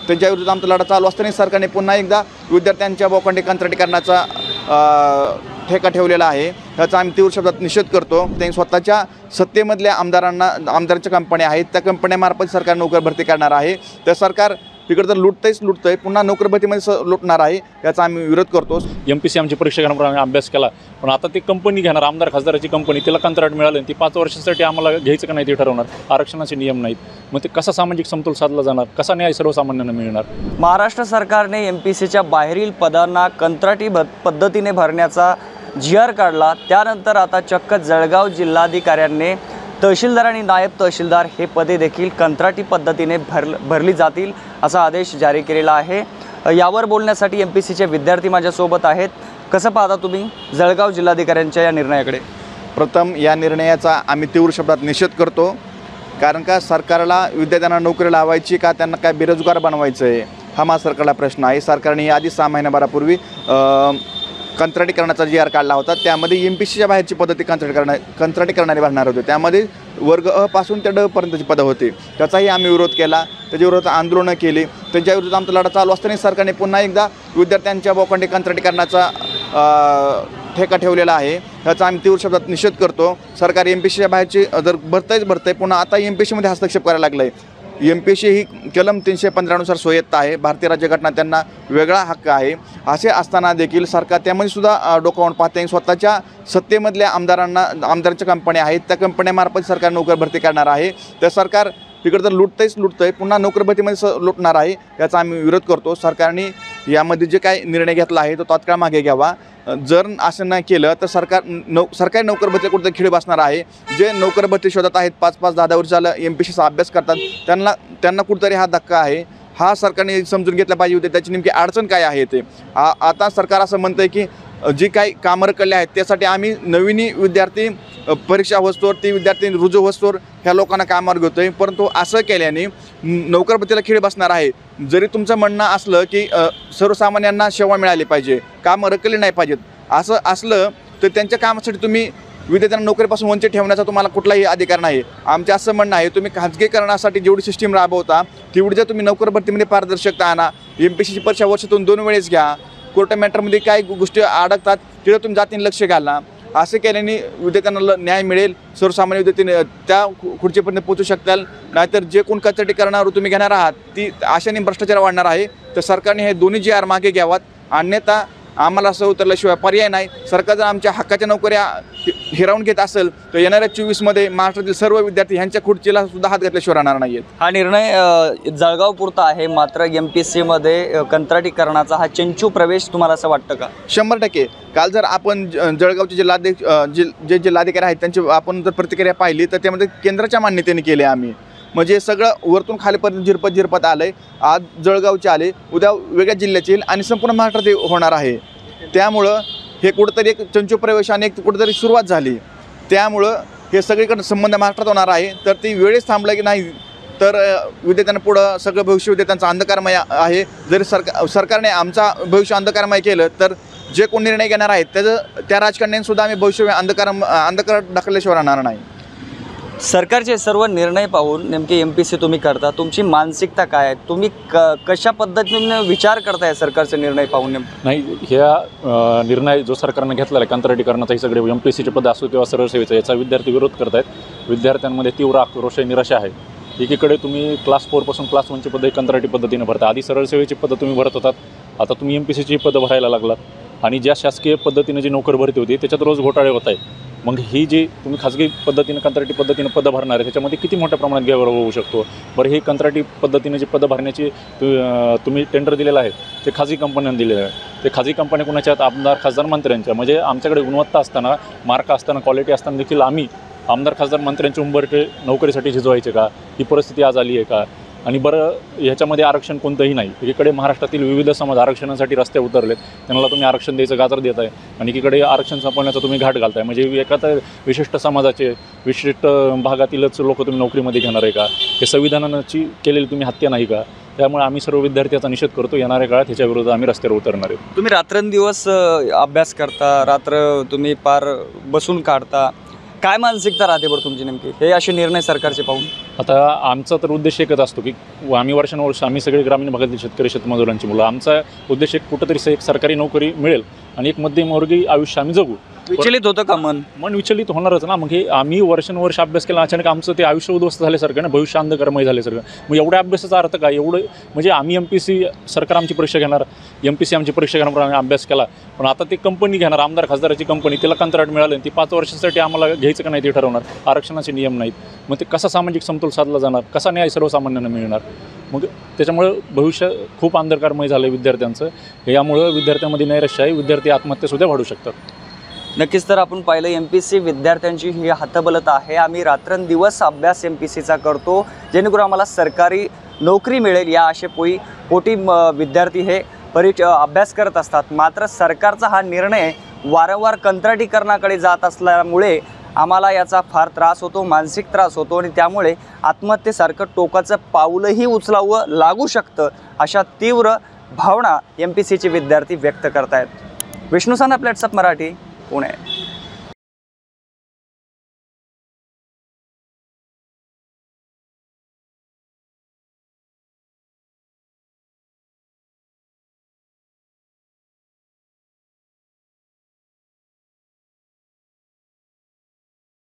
त्यांच्या विरुद्ध आमचा लढा चालू असताना सरकारने पुन्हा एकदा विद्यार्थ्यांच्या बोकांडी कंत्राटीकरणाचा ठेका ठेवलेला आहे। ह्याचा आम्ही तीव्र शब्दात निषेध करतो। त्यांनी स्वतःच्या सत्तेमधल्या आमदारांच्या कंपन्या आहेत, त्या कंपन्यामार्फत सरकार नोकर भरती करणार आहे। तर सरकार तिकडे तर लुटतंय पुन्हा नोकर भरतीमध्ये लुटणार आहे, याचा आम्ही विरोध करतो। MPSC आमची परीक्षा घेण्याप्रमाणे अभ्यास केला, पण आता ती कंपनी घेणार, आमदार खासदाराची कंपनी, तिला कंत्राट मिळालं, ती 5 वर्षासाठी आम्हाला घ्यायचं का नाही ते ठरवणार। आरक्षणाचे नियम नाहीत, मग ते कसा सामाजिक समतोल साधला जाणार, कसा न्याय सर्वसामान्यांना मिळणार। महाराष्ट्र सरकारने MPSCच्या बाहेरील पदांना कंत्राटी पद्धतीने भरण्याचा GR काढला, त्यानंतर आता चक्क जळगाव जिल्हाधिकाऱ्यांनी तहसीलदार आणि नायब तहसीलदार हे पदे देखील कंत्राटी पद्धतीने भरली जातील असा आदेश जारी केलेला आहे। यावर बोलण्यासाठी MPSCचे विद्यार्थी माझ्यासोबत आहेत। कसं पाहता तुम्ही जळगाव जिल्हाधिकाऱ्यांच्या या निर्णयाकडे? प्रथम या निर्णयाचा आम्ही तीव्र शब्दात निषेध करतो, कारण का सरकारला विद्यार्थ्यांना नोकरी लावायची का त्यांना काय बेरोजगार बनवायचं आहे, हा माझा सरकारला प्रश्न आहे। सरकारने याआधी 6 महिन्याभरापूर्वी कंत्राटीकरणाचा GR काढला होता, त्यामध्ये MPSCच्या बाहेरची पद्धती कंत्राटी करणारे भरणार होते, त्यामध्ये वर्ग अ पासून ते ड पर्यंतची पदं होती। त्याचाही आम्ही विरोध केला, त्याच्या विरोधात आंदोलनं केली, त्यांच्या विरुद्ध आमचा लढा चालू असताना सरकारने पुन्हा एकदा विद्यार्थ्यांच्या बोकांडी कंत्राटीकरणाचा ठेका ठेवलेला आहे। ह्याचा आम्ही तीव्र शब्दात निषेध करतो। सरकार MPSCच्या बाहेरची जर भरतंय, पुन्हा आता MPSCमध्ये हस्तक्षेप करायला लागलं आहे। MPSC ही कलम 315नुसार स्वायत्त आहे, भारतीय राज्यघटना त्यांना वेगळा हक्क आहे। असे असताना देखील सरकार त्यामध्ये सुद्धा डोकावून पाहते। स्वतःच्या सत्तेमधल्या आमदारांच्या कंपन्या आहेत, त्या कंपन्यामार्फत सरकार नोकर भरती करणार आहे। तर सरकार तिकडे तर लुटतंय पुन्हा नोकर भरतीमध्ये लुटणार आहे, याचा आम्ही विरोध करतो। सरकारने यामध्ये जे काही निर्णय घेतला आहे तो तात्काळ मागे घ्यावा। जर असं नाही केलं तर सरकारी नोकर भरती कुठेतरी खिळ बसणार आहे। जे नोकर भरती शोधत आहेत, 5-5, 10-10 वर्ष झालं MPSCचा अभ्यास करतात, त्यांना कुठेतरी हा धक्का आहे, हा सरकारने समजून घेतला पाहिजे होते। त्याची नेमकी अडचण काय आहे ते आता सरकार असं म्हणतं आहे की जी काही कामं रखडली आहेत त्यासाठी आम्ही नवीन विद्यार्थी परीक्षा होस्तोवर, ती विद्यार्थी रुजू होस्तोवर ह्या लोकांना कामावर घेतो आहे, परंतु असं केल्याने नोकर भरतीला खीळ बसणार आहे। जरी तुमचं म्हणणं असलं की सर्वसामान्यांना सेवा मिळाली पाहिजे, कामं रखडली नाही पाहिजेत, असं असलं तर त्यांच्या कामासाठी तुम्ही विद्यार्थ्यांना नोकरीपासून वंचित ठेवण्याचा तुम्हाला कुठलाही अधिकार नाही। आमचे असं म्हणणं आहे, तुम्ही खाजगीकरणासाठी जेवढी सिस्टीम राबवता तेवढी जर तुम्ही नोकर भरतीमध्ये पारदर्शकता आणा। MPSCची परीक्षा वर्षातून 2 वेळेस घ्या। कोर्ट मॅटरमध्ये काय गोष्टी अडकतात तिथं तुम्ही जातीने लक्ष घाला। असं केल्याने विद्यार्थ्यांना न्याय मिळेल, सर्वसामान्य विद्यार्थी त्या खुर्चीपर्यंत पोहोचू शकताल। नाहीतर जे कोण कंत्राटीकरणावर तुम्ही घेणार आहात ती अशाने भ्रष्टाचार वाढणार आहे। तर सरकारने हे दोन्ही GR मागे घ्यावात, अन्यथा आम्हाला असं उतरल्याशिवाय पर्याय नाही। सरकार जर आमच्या हक्काच्या नोकऱ्या हिरावून घेत असेल तर येणाऱ्या 24मध्ये महाराष्ट्रातील सर्व विद्यार्थी ह्यांच्या खुर्चीला सुद्धा हात घातल्याशिवाय राहणार नाहीत। हा निर्णय जळगावपुरता आहे, मात्र MPSCमध्ये कंत्राटीकरणाचा हा चंचू प्रवेश तुम्हाला असं वाटतं का? 100%। काल जर आपण जळगावचे जे जिल्हाधिकारी आहेत त्यांची आपण जर प्रतिक्रिया पाहिली तर त्यामध्ये केंद्राच्या मान्यतेने केले आम्ही, म्हणजे सगळं वरतून खालीपर्यंत झिरपत आलंय। आज जळगावचे आले, उद्या वेगळ्या जिल्ह्याचे येईल आणि संपूर्ण महाराष्ट्रात होणार आहे। त्यामुळं हे कुठंतरी एक चंचू प्रवेश आणि एक कुठंतरी सुरुवात झाली, त्यामुळं हे सगळीकडे संबंध महाराष्ट्रात होणार आहे। तर ती वेळेस थांबलं की नाही तर विद्यार्थ्यांना पुढं सगळं भविष्य विद्यार्थ्यांचं अंधकारमय आहे। जरी सरकारने आमचा भविष्य अंधकारमय केलं तर जे कोण निर्णय घेणार आहेत त्या राजकारण्यांनीसुद्धा आम्ही भविष्य अंधकार ढकलल्याशिवाय राहणार नाही। सरकारचे सर्व निर्णय पाहून नेमके MPSC तुम्ही करता, तुमची मानसिकता काय आहे? तुम्ही कशा पद्धतीने विचार करताय सरकारचे निर्णय पाहून? नाही, ह्या निर्णय जो सरकारने घेतलेला आहे कंत्राटीकरणाचा, ही सगळे MPSCचे पद असो किंवा सरळ सेवेचं, याचा विद्यार्थी विरोध करत आहेत। विद्यार्थ्यांमध्ये तीव्र आक्रोश आहे, निराशा आहे। एकीकडे तुम्ही क्लास 4 पासून क्लास 1ची पदं कंत्राटी पद्धतीने भरता, आधी सरळ सेवेची पदं तुम्ही भरत होतात, आता तुम्ही MPSCची पदं भरायला लागलात आणि ज्या शासकीय पद्धतीने जी नोकर भरती होती त्याच्यात रोज घोटाळे होत आहे। मग ही जी तुम्ही खाजगी पद्धतीने कंत्राटी पद्धतीने पदं भरणार आहे त्याच्यामध्ये किती मोठ्या प्रमाणात गैरव्यवहार होऊ शकतो? बरं, ही कंत्राटी पद्धतीने जी पदं भरण्याची तुम्ही टेंडर दिलेलं आहे ते खाजगी कंपन्यांना दिलेलं आहे। ते खाजगी कंपन्या कुणाच्या आहेत? आमदार खासदार मंत्र्यांच्या। म्हणजे आमच्याकडे गुणवत्ता असताना, मार्क असताना, क्वालिटी असताना देखील आम्ही आमदार खासदार मंत्र्यांचे उंबरठे नोकरीसाठी झिजवायचे का? ही परिस्थिती आज आली आहे का? आणि बरं, ह्याच्यामध्ये आरक्षण कोणतंही नाही। एकीकडे महाराष्ट्रातील विविध समाज आरक्षणासाठी रस्ते उतरलेत, त्यांना तुम्ही आरक्षण द्यायचं गाजर देत आहे आणि एकीकडे आरक्षण संपवण्याचा तुम्ही घाट घालताय। म्हणजे एका तर विशिष्ट समाजाचे, विशिष्ट भागातीलच लोक तुम्ही नोकरीमध्ये घेणार आहे का? हे संविधानाची केलेली तुम्ही हत्या नाही का? त्यामुळे आम्ही सर्व विद्यार्थ्यांचा निषेध करतो। येणाऱ्या काळात ह्याच्या विरोधात आम्ही रस्त्यावर उतरणार आहे। तुम्ही रात्रंदिवस अभ्यास करता, रात्र तुम्ही पार बसून काढता, काय मानसिकता राहते बरं तुमची नेमकी हे असे निर्णय सरकारचे पाहून? आता आमचा तर उद्देश एकच असतो की आम्ही वर्षानुवर्ष आम्ही सगळे ग्रामीण भागातील शेतकरी शेतमजुरांची मुलं, आमचा उद्देश एक कुठंतरी एक सरकारी नोकरी मिळेल आणि एक मध्यमवर्गीय आयुष्य आम्ही जगू. विचलित होतं का मन? मन विचलित होणारच ना. मग हे आम्ही वर्षानुवर्ष अभ्यास केला, अचानक आमचं ते आयुष्य उद्ध्वस्त झाल्यासारखं ना, भविष्य अंधकारमय झाल्यासारखं. मग एवढ्या अभ्यासाचा अर्थ काय? एवढं म्हणजे आम्ही MPSC सरकार आमची परीक्षा घेणार, MPSC आमची परीक्षा घेणार, आम्ही अभ्यास केला, पण आता ते कंपनी घेणार, आमदार खासदाराची कंपनी, तिला कंत्राट मिळालं आणि ती 5 वर्षासाठी आम्हाला घ्यायचं का नाही ते ठरवणार. आरक्षणाचे नियम नाहीत, मग ते कसा सामाजिक समतोल साधला जाणार, कसा न्याय सर्वसामान्यांना मिळणार? मग त्याच्यामुळं भविष्य खूप अंधकारमय झालं आहे विद्यार्थ्यांचं. यामुळं विद्यार्थ्यांमध्ये नैराश्य आहे, विद्यार्थी आत्महत्यासुद्धा वाढू शकतात. नक्कीच. तर आपण पाहिलं MPSC विद्यार्थ्यांची ही हतबलता आहे. आम्ही रात्रंदिवस अभ्यास MPSCचा करतो जेणेकरून आम्हाला सरकारी नोकरी मिळेल या पोटी विद्यार्थी हे अभ्यास करत असतात. मात्र सरकारचा हा निर्णय वारंवार कंत्राटीकरणाकडे जात असल्यामुळे आम्हाला याचा फार त्रास होतो, मानसिक त्रास होतो आणि त्यामुळे आत्महत्येसारखं टोकाचं पाऊलही उचलावं लागू शकतं, अशा तीव्र भावना MPSCचे विद्यार्थी व्यक्त करत आहेत. विष्णू साना, प्लेट्सअप मराठी, पुणे.